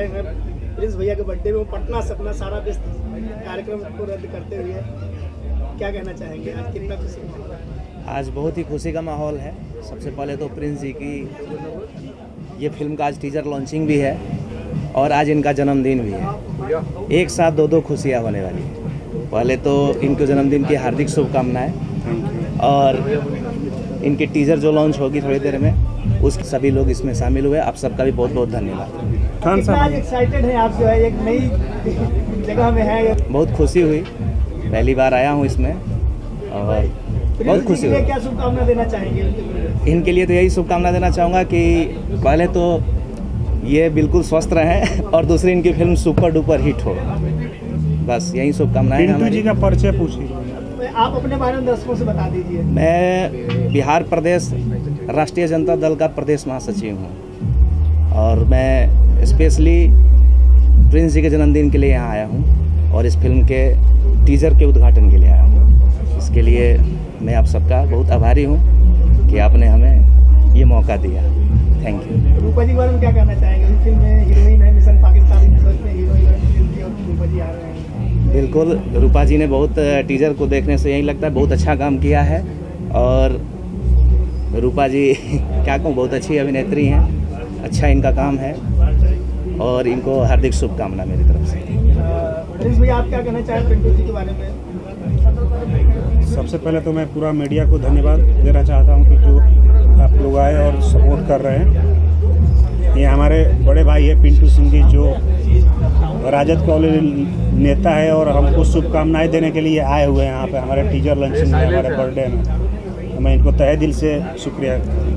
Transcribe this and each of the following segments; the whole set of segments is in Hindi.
आए हैं प्रिंस भैया के बर्थडे में, पटना से अपना सारा व्यस्त कार्यक्रम को रद्द करते हुए, क्या कहना चाहेंगे? आज कितना खुशी है? आज बहुत ही खुशी का माहौल है। सबसे पहले तो प्रिंस जी की ये फिल्म का आज टीजर लॉन्चिंग भी है और आज इनका जन्मदिन भी है। एक साथ दो खुशियाँ होने वाली है। पहले तो इनके जन्मदिन की हार्दिक शुभकामनाएं और इनकी टीजर जो लॉन्च होगी थोड़ी देर में, उस सभी लोग इसमें शामिल हुए। आप सबका भी बहुत बहुत धन्यवाद। कितना एक्साइटेड है आप, जो है एक नई जगह में है? बहुत खुशी हुई, पहली बार आया हूँ इसमें और बहुत खुशी हुई। क्या शुभकामना देना चाहेंगे इनके लिए? तो यही शुभकामना देना चाहूँगा कि पहले तो ये बिल्कुल स्वस्थ रहें और दूसरी इनकी फिल्म सुपर डुपर हिट हो। बस यही शुभकामनाएं हैं। पिंटू जी का परिचय पूछिए, आप अपने बारे में दर्शकों से बता दीजिए। मैं बिहार प्रदेश राष्ट्रीय जनता दल का प्रदेश महासचिव हूँ और मैं स्पेशली प्रिंस जी के जन्मदिन के लिए यहाँ आया हूँ और इस फिल्म के टीजर के उद्घाटन के लिए आया हूँ। इसके लिए मैं आप सबका बहुत आभारी हूँ कि आपने हमें ये मौका दिया। Thank you. रूपा जी के बारे में क्या कहना चाहेंगे? इस फिल्म में हीरोइन है, मिशन पाकिस्तान में हीरोइन और रूपा जी आ रहे हैं। बिल्कुल, रूपा जी ने बहुत टीजर को देखने से यही लगता है बहुत अच्छा काम किया है और रूपा जी क्या कहूँ, बहुत अच्छी अभिनेत्री हैं। अच्छा इनका काम है और इनको हार्दिक शुभकामना मेरी तरफ से। प्रिंस भैया, आप क्या कहना चाहें पिंटू जी के बारे में? सबसे पहले तो मैं पूरा मीडिया को धन्यवाद देना चाहता हूं कि जो आप लोग आए और सपोर्ट कर रहे हैं। ये हमारे बड़े भाई है पिंटू सिंह जी, जो राजद का नेता है और हमको शुभकामनाएं देने के लिए आए हुए हैं यहाँ पे हमारे टीजर लॉन्चिंग में, हमारे बर्थडे में। मैं इनको तहे दिल से शुक्रिया।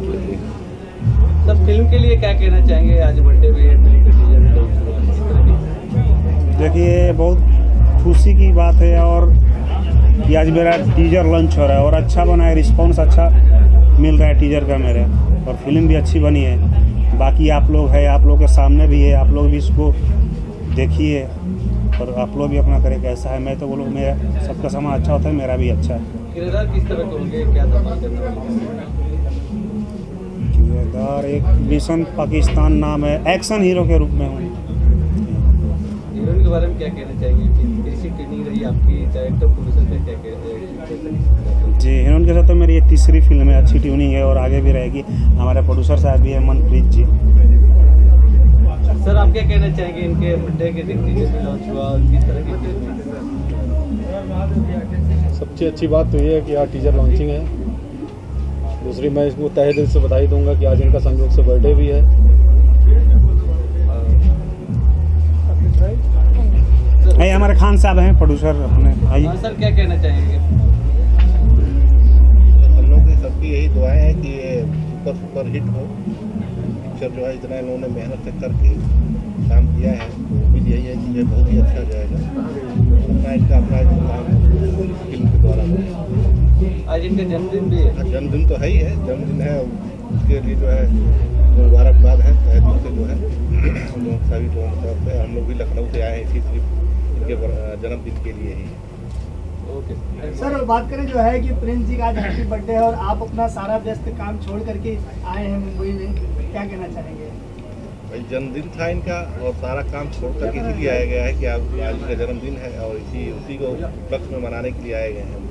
तब फिल्म के लिए क्या कहना चाहेंगे? आज बर्थडे भी है, देखिए बहुत खुशी की बात है और कि आज मेरा टीजर लॉन्च हो रहा है और अच्छा बना है, रिस्पांस अच्छा मिल रहा है टीजर का मेरे, और फिल्म भी अच्छी बनी है। बाकी आप लोग है, आप लोग के सामने भी है, आप लोग भी इसको देखिए और आप लोग भी अपना करें कैसा है। मैं तो बोलूँ मेरा सबका समय अच्छा होता है, मेरा भी अच्छा है। किरदार किस तरह के होंगे, क्या धमाल करना होगा? किरदार एक मिशन पाकिस्तान नाम है, एक्शन हीरो के रूप में हूँ। हीरोइन के बारे में क्या कहना चाहिए? कैसी ट्रेनिंग रही आपकी डायरेक्टर प्रोड्यूसर से, क्या कहते हैं? जी, हीरोइन के साथ तो मेरी ये तीसरी फिल्म है, अच्छी ट्यूनिंग है और आगे भी रहेगी। हमारे प्रोड्यूसर साहब भी है मनप्रीत जी। सर, आप क्या कहना चाहेंगे इनके बर्थडे के दिन टीजर लॉन्च हुआ और किस तरह की? सबसे अच्छी बात तो ये है कि आज टीजर लॉन्चिंग है। दूसरी मैं इसको तहे दिल से बधाई दूंगा कि आज इनका संयोग से बर्थडे भी है। हमारे खान साहब हैं प्रोड्यूसर अपने। सर, क्या कहना चाहेंगे? हम लोग की सबकी यही दुआएं हैं कि ये सुपर हिट हो। पिक्चर जो है इतना इन्होंने मेहनत से करके काम किया है, तो उम्मीद यही है कि ये बहुत ही अच्छा जाएगा। अपना इनका अपना काम फिल्म के द्वारा हो। आज इनका जन्मदिन भी है। जन्मदिन तो है ही है, जन्मदिन है, उसके लिए जो है मुबारकबाद है तहे दिल से जो है हम लोग सभी लोगों की तरफ से। हम लोग भी लखनऊ से आए हैं इसी सिर्फ इनके जन्मदिन के लिए ही। ओके सर, बात करें जो है कि प्रिंस जी का आज हैप्पी बर्थडे है और आप अपना सारा व्यस्त काम छोड़ करके आए हैं मुंबई में, क्या कहना चाहेंगे? भाई जन्मदिन था इनका और सारा काम छोड़ कर इसीलिए आया गया है कि आज इनका जन्मदिन है और उसी को उपलक्ष्य में मनाने के लिए आए गए हैं।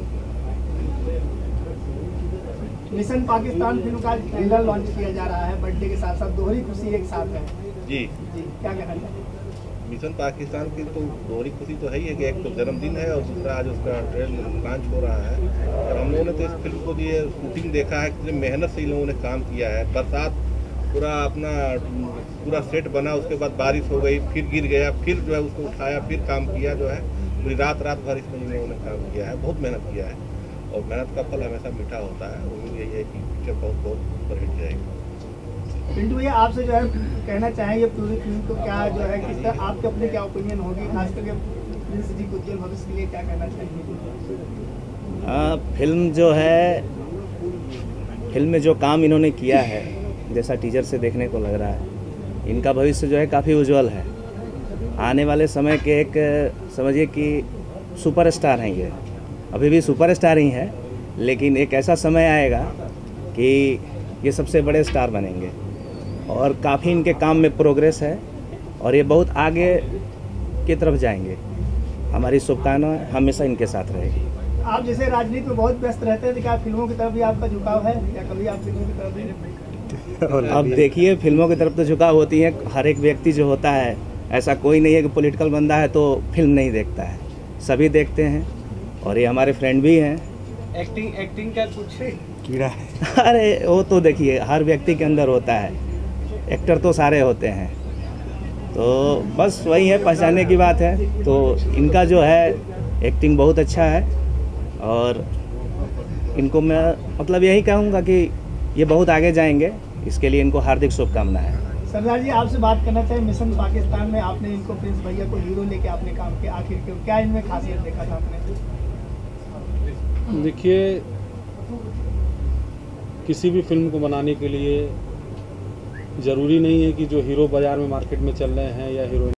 मिशन पाकिस्तान फिल्म का ट्रेलर लॉन्च किया जा रहा है, बर्थडे के साथ साथ दोहरी खुशी एक साथ है। जी, क्या कहना चाहिए? मिशन पाकिस्तान की तो दोहरी खुशी तो है ही है कि एक तो जन्मदिन है और दूसरा आज उसका ट्रेलर लॉन्च हो रहा है। और हम लोगों ने तो इस फिल्म को ये शूटिंग देखा है, कितनी मेहनत से इन लोगों ने काम किया है। बरसात पूरा सेट बना, उसके बाद बारिश हो गई, फिर गिर गया, फिर जो है उसको उठाया, फिर काम किया, जो है पूरी रात भर इसमें इन लोगों ने काम किया है। बहुत मेहनत किया है और मेहनत का फल हमेशा मीठा होता है। उम्मीद यही है कि पिक्चर बहुत सुपर हिट जाएगी। पिंटू भैया, आपसे जो है कहना चाहेंगे पूरी फिल्म को क्या जो है किस तरह आपके अपने क्या ओपिनियन होगी, खास करके प्रिंस जी को उज्जवल भविष्य के लिए क्या कहना चाहेंगे? फिल्म जो है, फिल्म में जो काम इन्होंने किया है, जैसा टीजर से देखने को लग रहा है, इनका भविष्य जो है काफ़ी उज्जवल है। आने वाले समय के एक समझिए कि सुपरस्टार हैं ये। अभी भी सुपरस्टार ही हैं, लेकिन एक ऐसा समय आएगा कि ये सबसे बड़े स्टार बनेंगे और काफ़ी इनके काम में प्रोग्रेस है और ये बहुत आगे की तरफ जाएंगे। हमारी शुभकामनाएं हमेशा इनके साथ रहेगी। आप जैसे राजनीति में बहुत व्यस्त रहते हैं, क्या फिल्मों की तरफ भी आपका झुकाव है या कभी आप फिल्मों की तरफ भी? अब देखिए, फिल्मों की तरफ तो झुकाव होती है हर एक व्यक्ति जो होता है। ऐसा कोई नहीं है कि पॉलिटिकल बंदा है तो फिल्म नहीं देखता है, सभी देखते हैं और ये हमारे फ्रेंड भी हैं। एक्टिंग का कुछ कीड़ा है। अरे वो तो देखिए हर व्यक्ति के अंदर होता है, एक्टर तो सारे होते हैं, तो बस वही है, पहचानने की बात है। तो इनका जो है एक्टिंग बहुत अच्छा है और इनको मैं मतलब यही कहूँगा कि ये बहुत आगे जाएंगे, इसके लिए इनको हार्दिक शुभकामनाएं। सरदार जी, आपसे बात करना चाहिए, मिशन पाकिस्तान में आपने इनको प्रिंस भैया को हीरो लेके आपने काम किया, आखिर क्यों, क्या इनमें खासियत देखा था आपने? देखिए, किसी भी फिल्म को बनाने के लिए ज़रूरी नहीं है कि जो हीरो बाज़ार में मार्केट में चल रहे हैं या हीरोइन